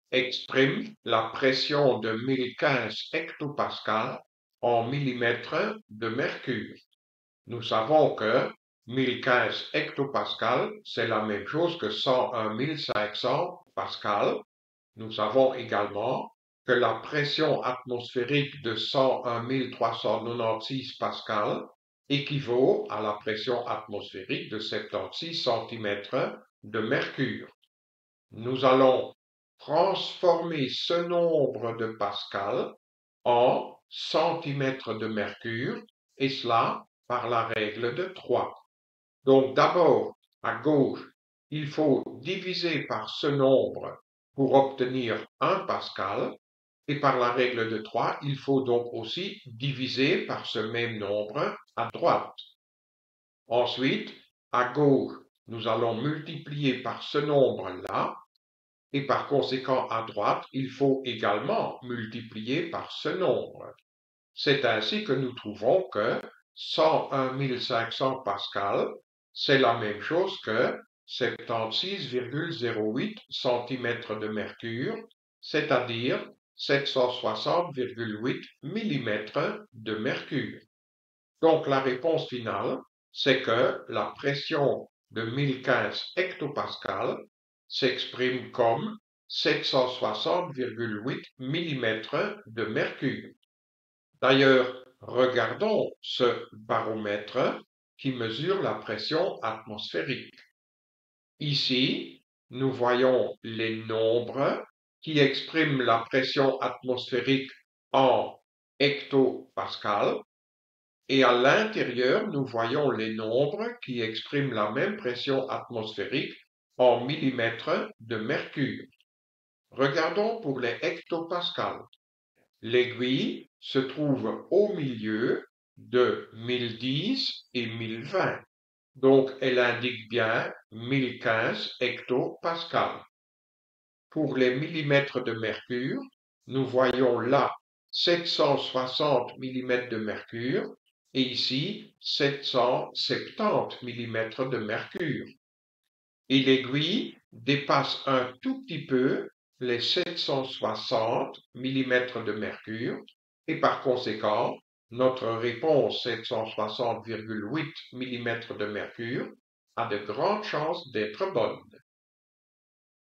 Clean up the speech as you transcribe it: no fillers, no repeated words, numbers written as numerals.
exprime la pression de 1015 hectopascales en millimètres de mercure. Nous savons que 1015 hectopascales, c'est la même chose que 101 500 pascales. Nous savons également que la pression atmosphérique de 101 396 pascales équivaut à la pression atmosphérique de 76 cm de mercure. Nous allons transformer ce nombre de pascales en centimètres de mercure, et cela par la règle de 3. Donc d'abord, à gauche, il faut diviser par ce nombre pour obtenir 1 pascal, et par la règle de 3, il faut donc aussi diviser par ce même nombre à droite. Ensuite, à gauche, nous allons multiplier par ce nombre-là, et par conséquent à droite, il faut également multiplier par ce nombre. C'est ainsi que nous trouvons que 101 500 pascal, c'est la même chose que 76,08 cm de mercure, c'est-à-dire 760,8 mm de mercure. Donc la réponse finale, c'est que la pression de 1015 hectopascal s'exprime comme 760,8 mm de mercure. D'ailleurs, regardons ce baromètre qui mesure la pression atmosphérique. Ici, nous voyons les nombres qui expriment la pression atmosphérique en hectopascal, et à l'intérieur, nous voyons les nombres qui expriment la même pression atmosphérique en millimètres de mercure. Regardons pour les hectopascals. L'aiguille se trouve au milieu de 1010 et 1020. Donc, elle indique bien 1015 hectopascales. Pour les millimètres de mercure, nous voyons là 760 mm de mercure et ici 770 mm de mercure. Et l'aiguille dépasse un tout petit peu les 760 mm de mercure, et par conséquent, notre réponse 760,8 mm de mercure a de grandes chances d'être bonne.